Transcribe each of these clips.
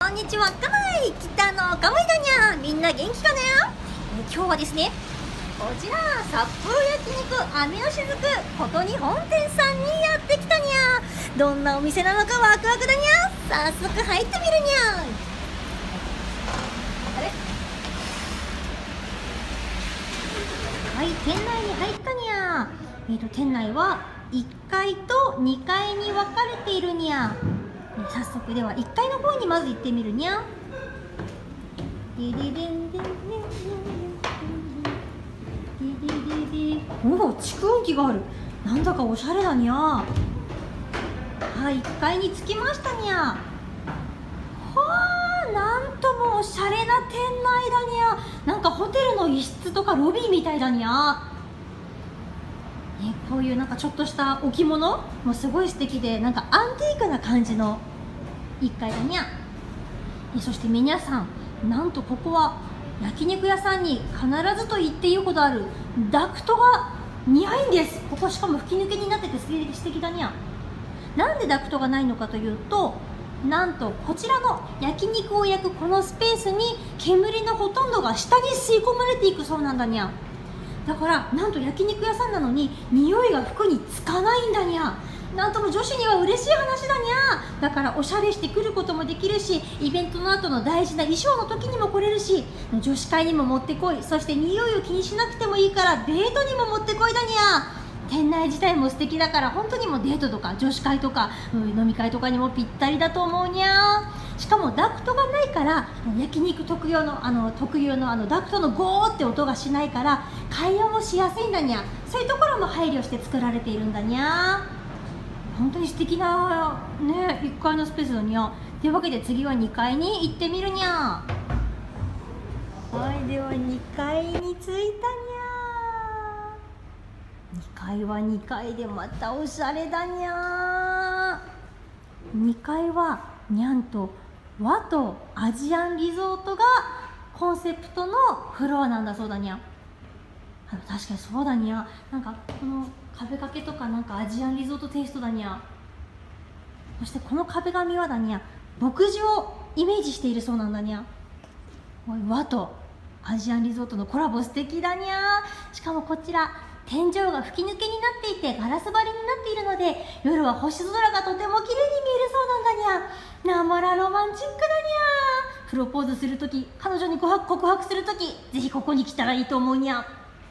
んにちは。かない北のかまいだにゃ。みんな元気かね。今日はですね、こちら札幌焼肉雨のしずくことに本店さんにやってきたにゃ。どんなお店なのかワクワクだにゃ。早速入ってみるにゃ。あれ、はい、店内に入ったにゃ。店内は1階と2階に分かれているにゃ。早速では1階の方にまず行ってみるにゃ。おお、蓄音機がある。なんだかおしゃれだにゃ。はい、1階に着きましたにゃ。はあ、なんともおしゃれな店内だにゃ。なんかホテルの一室とかロビーみたいだにゃ。ね、こういうなんかちょっとした置物もすごい素敵で、なんかアンティークな感じの1階だにゃ。そして皆さん、なんとここは焼肉屋さんに必ずと言っていいほどあるダクトがないんです。ここしかも吹き抜けになってて素敵だにゃ。なんでダクトがないのかというと、なんとこちらの焼肉を焼くこのスペースに煙のほとんどが下に吸い込まれていくそうなんだにゃ。だからなんと焼肉屋さんなのに匂いが服につかないんだにゃ。なんとも女子には嬉しい話だにゃ。だからおしゃれしてくることもできるし、イベントの後の大事な衣装の時にも来れるし、女子会にも持ってこい。そして匂いを気にしなくてもいいからデートにも持ってこいだにゃ。店内自体も素敵だから、本当にもうデートとか女子会とか飲み会とかにもぴったりだと思うにゃ。しかもダクトがないから焼肉特有のダクトのゴーって音がしないから会話もしやすいんだにゃ。そういうところも配慮して作られているんだにゃ。本当に素敵なね、1階のスペースだにゃ。というわけで次は2階に行ってみるにゃ。はい、では2階に着いたにゃ。2階は2階でまたおしゃれだにゃ。2階はにゃんと和とアジアンリゾートがコンセプトのフロアなんだそうだにゃ。確かにそうだにゃ。なんかこの壁掛けとかなんかアジアンリゾートテイストだにゃ。そしてこの壁紙はだにゃ、牧場をイメージしているそうなんだにゃ。和とアジアンリゾートのコラボ素敵だにゃ。しかもこちら天井が吹き抜けになっていてガラス張りになっているので、夜は星空がとても綺麗に見えるそうなんだにゃ。なまらロマンチックだにゃ。プロポーズするとき、彼女に告白するとき、ぜひここに来たらいいと思うにゃ。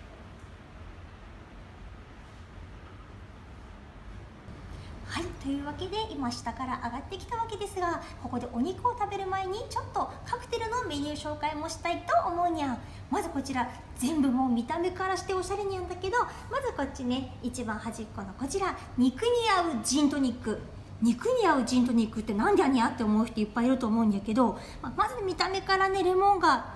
はい、というわけで今下から上がってきたわけですが、ここでお肉を食べる前にちょっとカクテルのメニュー紹介もしたいと思うにゃ。まずこちら全部もう見た目からしておしゃれにゃんだけど、まずこっちね、一番端っこのこちら肉に合うジントニック。肉に合うジントニックってなんでやにゃって思う人いっぱいいると思うんやけど、まず見た目からね、レモンが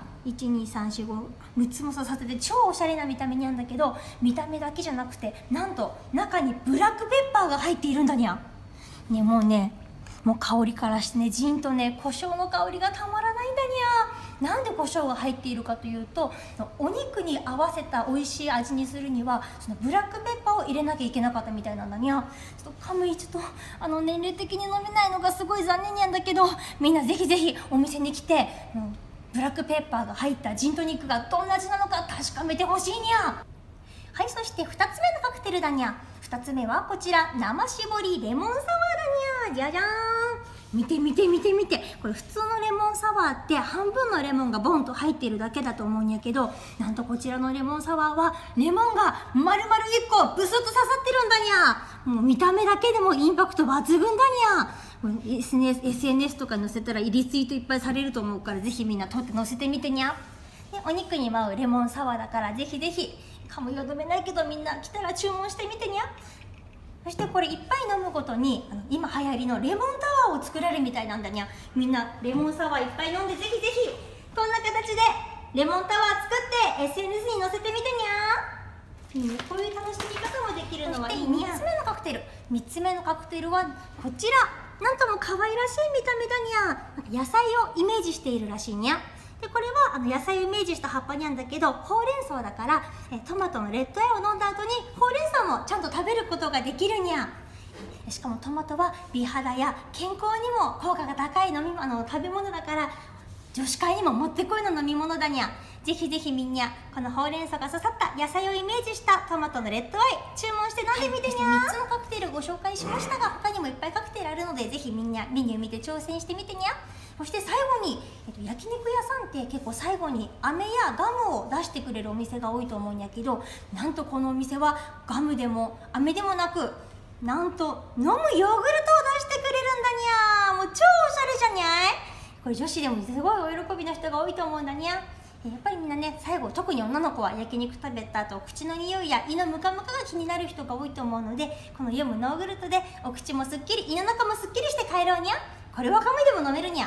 12345つも刺さってて超おしゃれな見た目にゃんだけど、見た目だけじゃなくてなんと中にブラックペッパーが入っているんだにゃ。ね、もう香りからしてね、ジンとね、胡椒の香りがたまらないんだにゃ。なんで胡椒が入っているかというと、お肉に合わせた美味しい味にするにはそのブラックペッパーを入れなきゃいけなかったみたいなんだにゃ。ちょっとカムイちょっと年齢的に飲めないのがすごい残念にゃんだけど、みんなぜひぜひお店に来てブラックペッパーが入ったジントニックがどんな味なのか確かめてほしいにゃ。はい、そして2つ目のカクテルだにゃ。2つ目はこちら生搾りレモンサワーだにゃ。じゃじゃーん。見て見て見て見て、これ普通のレモンサワーって半分のレモンがボンと入っているだけだと思うんやけど、なんとこちらのレモンサワーはレモンが丸々1個ブスッと刺さってるんだにゃ。もう見た目だけでもインパクト抜群だにゃ。SNS とか載せたらリツイートいっぱいされると思うから、ぜひみんな撮って載せてみてにゃ。で、お肉に合うレモンサワーだからぜひぜひ、かもよどめないけどみんな来たら注文してみてにゃ。そしてこれ一杯飲むごとに今流行りのレモンタワーを作れるみたいなんだにゃ。みんなレモンサワーいっぱい飲んで、ぜひぜひこんな形でレモンタワー作って SNS に載せてみてにゃ。こういう楽しみ方もできるのはいいにゃ。3つ目のカクテル。3つ目のカクテルはこちら。なんとも可愛らしい見た目だにゃ。野菜をイメージしているらしいにゃ。でこれは野菜をイメージした葉っぱにゃんだけど、ほうれん草だからトマトのレッドアイを飲んだ後にほうれん草もちゃんと食べることができるにゃ。 しかもトマトは美肌や健康にも効果が高い食べ物だから、女子会にももってこいの飲み物だにゃ。ぜひぜひみんなこのほうれん草が刺さった野菜をイメージしたトマトのレッドアイ注文して飲んでみてにゃ。3つのカクテルご紹介しましたが、他にもいっぱいカクテルあるので、ぜひみんなメニュー見て挑戦してみてにゃ。そして最後に、焼肉屋さんって結構最後に飴やガムを出してくれるお店が多いと思うんやけど、なんとこのお店はガムでも飴でもなく、なんと飲むヨーグルトを出してくれるんだにゃ。もう超おしゃれじゃにゃい。これ女子でもすごいお喜びの人が多いと思うんだにゃ。やっぱりみんなね、最後特に女の子は焼肉食べた後口の匂いや胃のムカムカが気になる人が多いと思うので、このヨムノーグルトでお口もすっきり胃の中もすっきりして帰ろうにゃ。これはガムでも飲めるにゃ。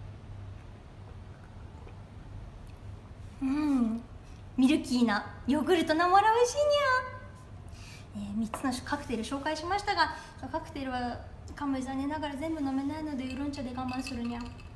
ミルキーなヨーグルトなもら美味しいにゃ。3つのカクテル紹介しましたが、カクテルはカムイ残念ながら全部飲めないのでウーロン茶で我慢するにゃ。